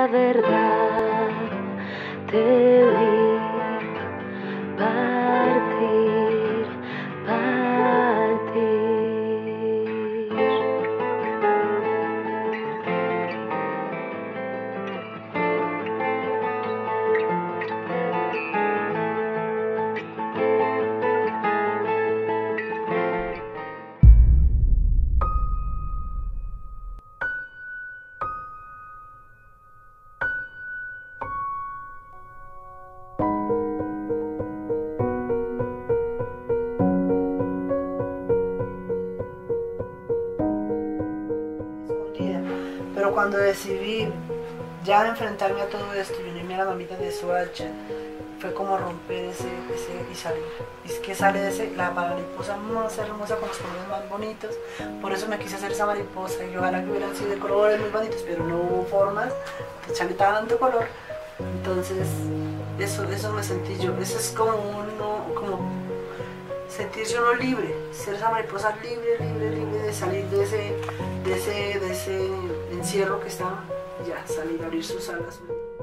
verdad, te vi partir, partir. Pero cuando decidí ya enfrentarme a todo esto y unirme a la mamita de Soacha, fue como romper ese y salir. Y es que sale de ese, la mariposa más hermosa con los colores más bonitos. Por eso me quise hacer esa mariposa y ojalá que hubieran sido de colores muy bonitos, pero no hubo formas de echarle tanto color. Entonces eso me sentí yo. Eso es como sentirse uno libre, ser esa mariposa libre de salir de ese encierro que estaba, ya salir a abrir sus alas.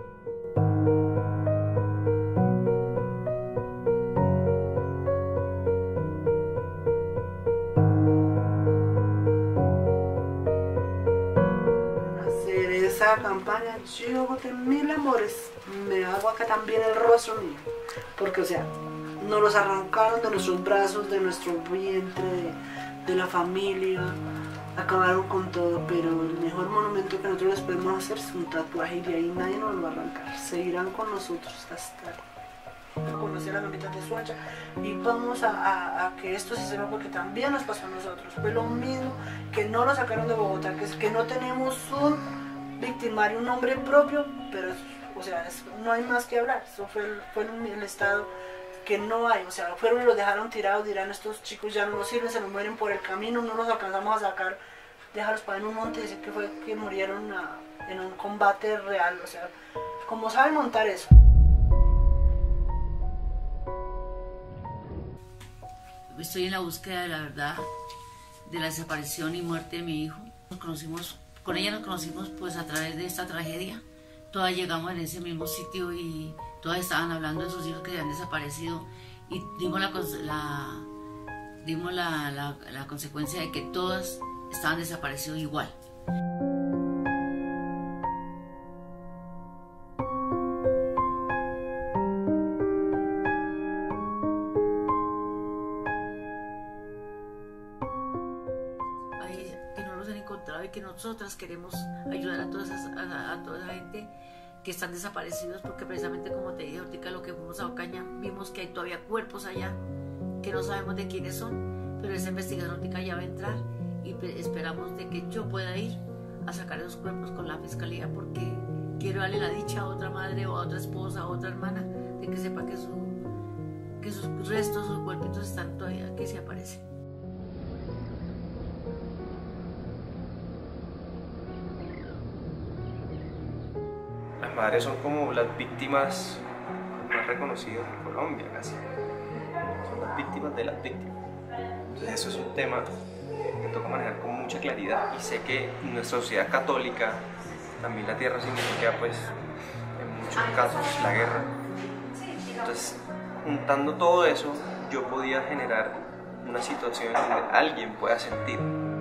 Hacer esa campaña, yo boté 1000 amores, me hago acá también el rostro mío, porque o sea, nos los arrancaron de nuestros brazos, de nuestro vientre, de la familia, acabaron con todo, pero el mejor monumento que nosotros les podemos hacer es un tatuaje y de ahí nadie nos lo va a arrancar, seguirán con nosotros hasta conocer a la mitad de Soacha y vamos a que esto se sepa porque también nos pasó a nosotros, fue lo mismo, que no lo sacaron de Bogotá, que no tenemos un victimario, un nombre propio, pero o sea, no hay más que hablar, eso fue el estado que no hay, o sea, fueron y los dejaron tirados, dirán estos chicos ya no nos sirven, se nos mueren por el camino, no los alcanzamos a sacar, déjalos para en un monte, dicen que fue que murieron en un combate real, o sea, como saben montar eso. Estoy en la búsqueda de la verdad de la desaparición y muerte de mi hijo. Con ella nos conocimos pues a través de esta tragedia. Todas llegamos en ese mismo sitio y todas estaban hablando de sus hijos que habían desaparecido y dimos la consecuencia de que todas estaban desaparecidos igual. Que no los han encontrado y que nosotras queremos ayudar a toda esa gente que están desaparecidos, porque precisamente como te dije ahorita, lo que fuimos a Ocaña, vimos que hay todavía cuerpos allá que no sabemos de quiénes son, pero esa investigación ahorita ya va a entrar y esperamos de que yo pueda ir a sacar esos cuerpos con la fiscalía, porque quiero darle la dicha a otra madre o a otra esposa, a otra hermana, de que sepa que sus restos, sus cuerpitos están todavía, que se aparecen. Las madres son como las víctimas más reconocidas en Colombia, casi. Son las víctimas de las víctimas. Entonces eso es un tema que toca manejar con mucha claridad y sé que en nuestra sociedad católica también la tierra significa pues en muchos casos la guerra. Entonces juntando todo eso yo podía generar una situación donde alguien pueda sentir.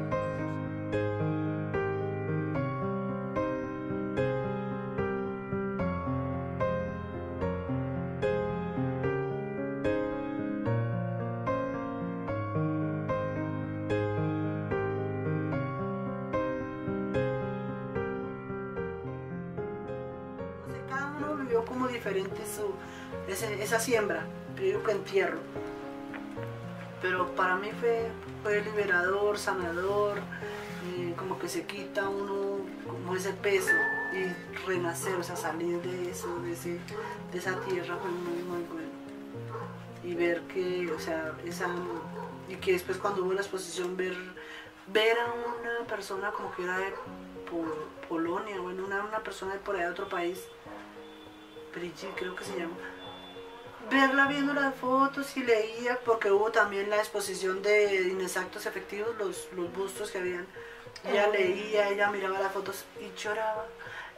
Vivió como diferente esa siembra, yo digo que entierro, pero para mí fue liberador, sanador, como que se quita uno como ese peso y renacer, o sea, salir de eso, de esa tierra fue muy bueno y ver que, o sea, y que después cuando hubo la exposición ver a una persona como que era de Polonia, bueno, una persona de por allá de otro país, Brigitte creo que se llama, verla viendo las fotos y leía, porque hubo también la exposición de inexactos efectivos, los bustos que habían, ella leía, ella miraba las fotos y lloraba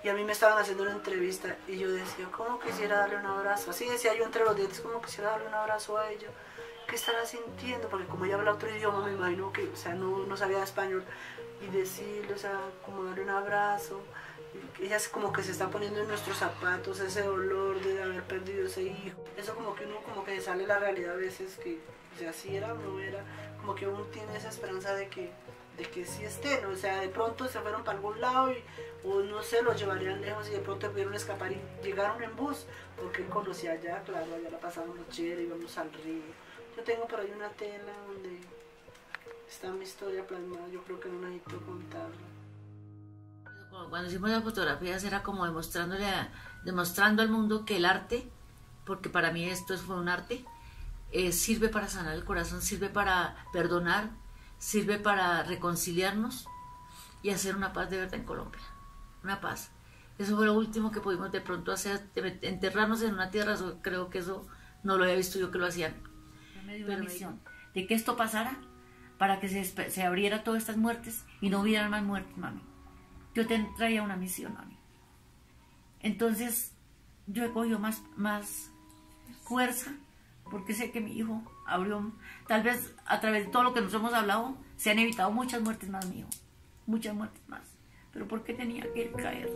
y a mí me estaban haciendo una entrevista y yo decía, ¿cómo quisiera darle un abrazo? Así decía yo entre los dientes, ¿cómo quisiera darle un abrazo a ella? ¿Qué estará sintiendo? Porque como ella habla otro idioma, me imagino que, o sea, no sabía español, y decirle, o sea, como darle un abrazo. Ella como que se está poniendo en nuestros zapatos, ese dolor de haber perdido ese hijo. Eso como que uno como que sale la realidad a veces, que, o sea, si era o no era, como que uno tiene esa esperanza de que sí estén, o sea, de pronto se fueron para algún lado o no sé, los llevarían lejos y de pronto pudieron escapar y llegaron en bus, porque él conocía allá, claro, allá la pasábamos chévere, íbamos al río. Yo tengo por ahí una tela donde está mi historia plasmada, yo creo que no necesito contarla. Cuando hicimos las fotografías era como demostrando al mundo que el arte, porque para mí esto fue un arte, sirve para sanar el corazón, sirve para perdonar, sirve para reconciliarnos y hacer una paz de verdad en Colombia, una paz. Eso fue lo último que pudimos de pronto hacer, enterrarnos en una tierra. Creo que eso no lo había visto yo que lo hacían. Me dio una misión de que esto pasara para que se abriera todas estas muertes y no hubieran más muertes, mami. Yo traía una misión, mami. Entonces yo he cogido más fuerza, porque sé que mi hijo abrió, tal vez a través de todo lo que nos hemos hablado, se han evitado muchas muertes más, mi hijo, muchas muertes más. Pero ¿por qué tenía que caer?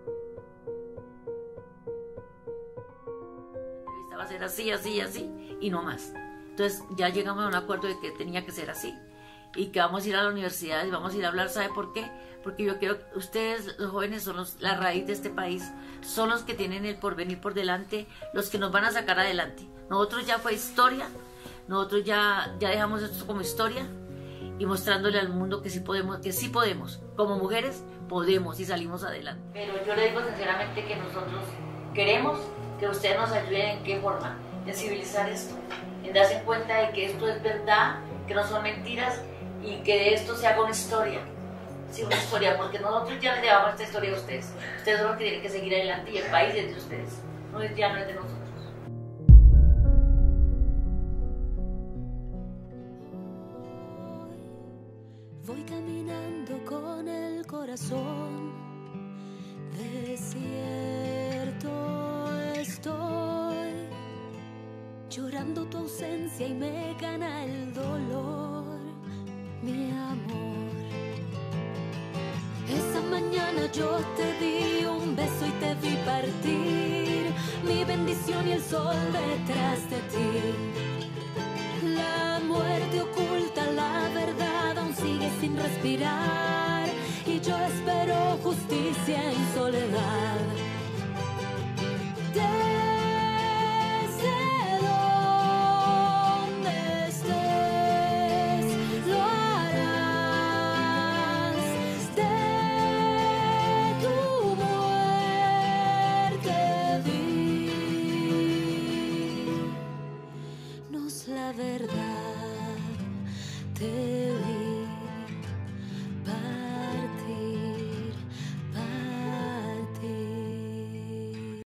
Va a ser así, así, así, y no más. Entonces ya llegamos a un acuerdo de que tenía que ser así, y que vamos a ir a la universidad y vamos a ir a hablar. ¿Sabe por qué? Porque yo quiero que ustedes, los jóvenes, son la raíz de este país, son los que tienen el porvenir por delante, los que nos van a sacar adelante. Nosotros ya fue historia, nosotros ya dejamos esto como historia, y mostrándole al mundo que sí podemos, como mujeres podemos y salimos adelante. Pero yo le digo sinceramente que nosotros queremos que ustedes nos ayuden. ¿En qué forma? En civilizar esto, en darse cuenta de que esto es verdad, que no son mentiras, y que de esto se haga una historia. Sí, una historia, porque nosotros ya les llevamos esta historia a ustedes. Ustedes son los que tienen que seguir adelante, y el país es de ustedes, ya no es de nosotros. Voy caminando con el corazón desierto, estoy llorando tu ausencia y me gana el dolor, mi amor. Esa mañana yo te di un beso y te vi partir, mi bendición y el sol detrás de ti. La muerte oculta la verdad, aún sigue sin respirar, y yo espero justicia en soledad.